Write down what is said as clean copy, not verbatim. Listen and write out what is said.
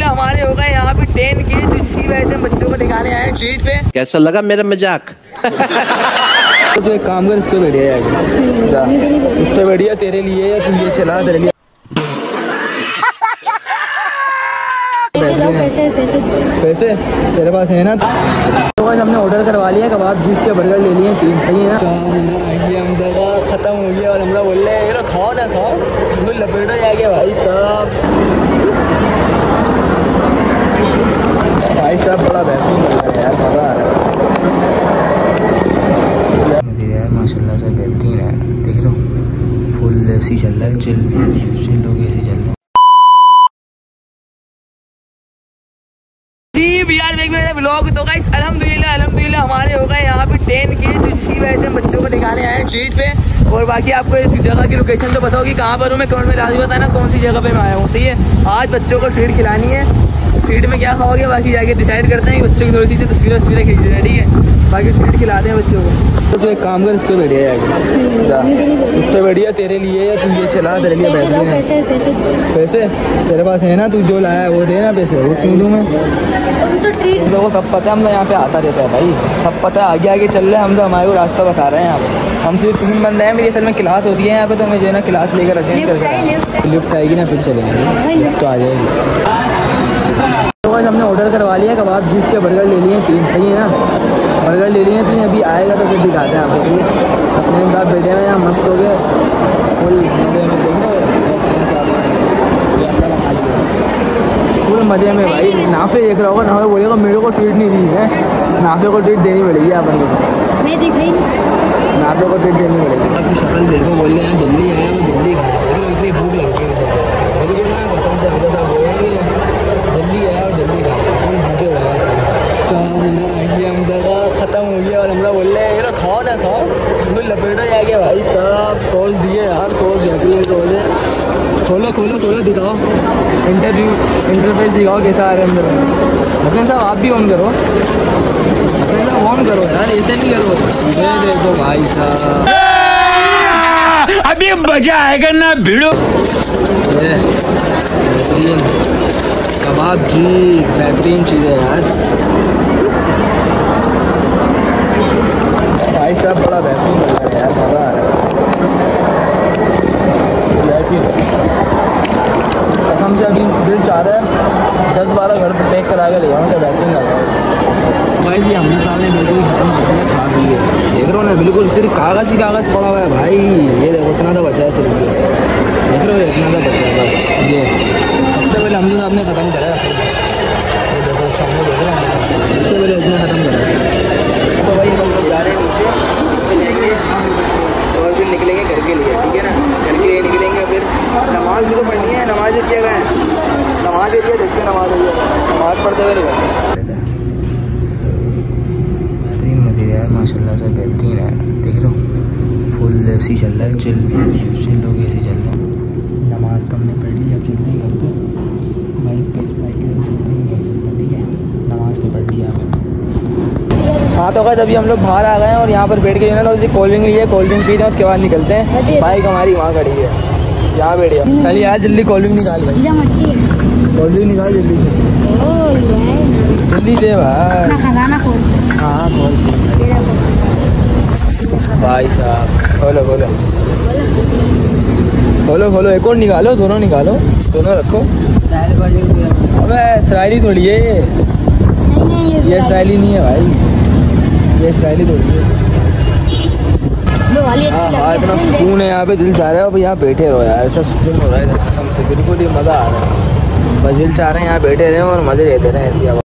अल्हम्दुलिल्लाह हमारे हो गए यहाँ पे 10 के, तो इसी वजह से बच्चों को दिखाने आए स्ट्रीट पे। कैसा लगा मेरा मजाक? तो एक काम कर, इस पे बढ़िया है, इस पे बढ़िया तेरे लिए या तू ये चला तेरे लिए। पैसे तेरे पास है ना? तो बस हमने ऑर्डर करवा लिया कबाब, जिसके बर्गर ले लिए 3, सही है ना? हम खत्म हो गया और हम लोग बोल रहे हैं खाओ ना खाओ, बिल्कुल लपेटा जाएगा भाई साहब। भाई साहब बड़ा बेहतरीन लग रहा है यार, मजा आ रहा है मुझे यार, माशाल्लाह से बेहतरीन है। देख लो फुल ऐसी चल रहा है, चिल लोग ऐसे चल रहा है। यार देख मेरे व्लॉग तो गाइस अल्हम्दुलिल्लाह हमारे हो गए यहाँ पे 10 के, तो इसी वजह से बच्चों को दिखाने आए स्ट्रीट पे। और बाकी आपको इस जगह की लोकेशन तो बताओ कि कहाँ पर हूँ मैं, कमेंट में लाजमी बताना कौन सी जगह पे मैं आया हूँ, सही है। आज बच्चों को ट्रीट खिलानी है, ट्रीट में क्या खाओगे बाकी जाके डिसाइड करते हैं। बच्चों की थोड़ी सी तस्वीरें खींच रहे हैं, ठीक है, बाकी ट्रीट खिलाते हैं बच्चों को। तो एक काम कर, इस पे बढ़िया है, इस पे बढ़िया तेरे लिए या तू ये चला तेरे लिए बेहतरीन है। पैसे तेरे पास है ना? तू जो लाया है वो देना, पैसे वो क्यों दूँ मैं? हम लोगों को सब पता है, हम लोग यहाँ पे आता रहता है भाई, सब पता है। आगे आगे चल रहे हैं हम, तो हमारे को रास्ता बता रहे हैं यहाँ पे। हम सिर्फ 3 बंदे हैं, मेरी असल में क्लास होती है यहाँ पे, तो हमें जो है ना क्लास लेकर अटेंड करके लिफ्ट आएगी ना, फिर चलेंगे, लिफ्ट तो आ जाएगी। तो बस हमने ऑर्डर करवा लिया कबाब, जिसके बर्गर ले लिए 3, सही है ना? बर्गर ले लिए 3, अभी आएगा तो फिर दिखाते हैं आपको। हसनैन साहब बैठे हुए यहाँ, मस्त हो गए फुल मजे में, फुल मजे में भाई। नाफे देख रहा होगा, नाफे बोलेगा मेरे को ट्रीट नहीं दी है, नाफे को ट्रीट देनी पड़ेगी अपन को, मैं दिखाई नाफे को ट्रीट देनी पड़ेगी। अपनी शक्ल देखो, बोल रहे हैं जल्दी आया, मैं जल्दी खाया, इतनी भूख लगी है मुझे, जल्दी आया और जल्दी खाया, भूखे हो गया, हम जगह खत्म हो गया और हम लोग बोल रहे हैं खाओ ना खाओ, बिल्कुल लपेटा जाएगा भाई साहब। सॉस दिए यार, सॉस बेहतरीन सॉस है। खोलो खोलो खोलो, दिखाओ इंटरफेस दिखाओ कैसा आ रहा है अंदर। हसन साहब आप भी ऑन करो, हसन साहब ऑन करो यार, ऐसे नहीं करो। ये देखो भाई साहब, अभी मजा आएगा ना भिड़ो। बेहतरीन कबाब जी, बेहतरीन चीज़ है यार भाई साहब, बड़ा बेहतरीन लग रहा है यार, मज़ा आ रहा है। कसम से अभी दिल चाह रहा है 10-12 घर पे पैक करा के ले जाऊँ, तो बेहतरीन लग रहा है भाई जी। हमने सामने बिल्कुल खत्म कर दिया, खा पी गए, देख रहे हो ना, बिल्कुल सिर्फ कागज़ ही कागज़ पड़ा हुआ है भाई। ये देखो इतना तो बचा है सिर्फ, देख रहे हो इतना तो बचा है बस। ये सबसे पहले हमसे साहब ने ख़त्म करा है, देखो सामने देख रहे हैं, सबसे पहले उसने ख़त्म करा है। तो भाई हम लोग जा रहे हैं नीचे जाएंगे और फिर निकलेंगे घर के लिए, ठीक है ना? घर के लिए निकलेंगे, फिर नमाज भी तो पढ़नी है, नमाज किया गया है, नमाज एरिया देखते हैं, नमाज पढ़ते हुए निकलते हैं। बेहतरीन मस्जिद यार, माशाल्लाह से बेहतरीन है, देख लो फुल ऐसी चल रहा है, चिल लोग ऐसे चल रहे हैं। नमाज तो हमने पढ़ ली, अब चलते हैं घर पे, बाइक पे ठीक है, नमाज तो पढ़ लिया। हाँ तो क्या, अभी हम लोग बाहर आ गए हैं और यहाँ पर बैठ के जो है ना कोल्ड ड्रिंक ली है, कोल्ड ड्रिंक पीते हैं, उसके बाद निकलते हैं। बाइक हमारी वहाँ खड़ी है, यहाँ बैठ गया। चलिए यार जल्दी कोल्ड ड्रिंक निकाल भाई, कोल्ड ड्रिंक निकाल जल्दी जल्दी दे भाई। हाँ खोल भाई साहब, खोलो खोलो खोलो खोलो, एक और निकालो, दोनों निकालो, दोनों रखो। अबे स्टाइली थोड़ी है ये स्टाइली नहीं है भाई, ये स्टाइली थोड़ी है। हाँ इतना सुकून है यहाँ पे, दिल चाह रहा है अब यहाँ बैठे रहो यार, ऐसा सुकून हो रहा है कसम से, बिल्कुल ही मज़ा आ रहा है। बस दिल चाह रहे हैं यहाँ बैठे रहे और मज़े लेते रहे ऐसी।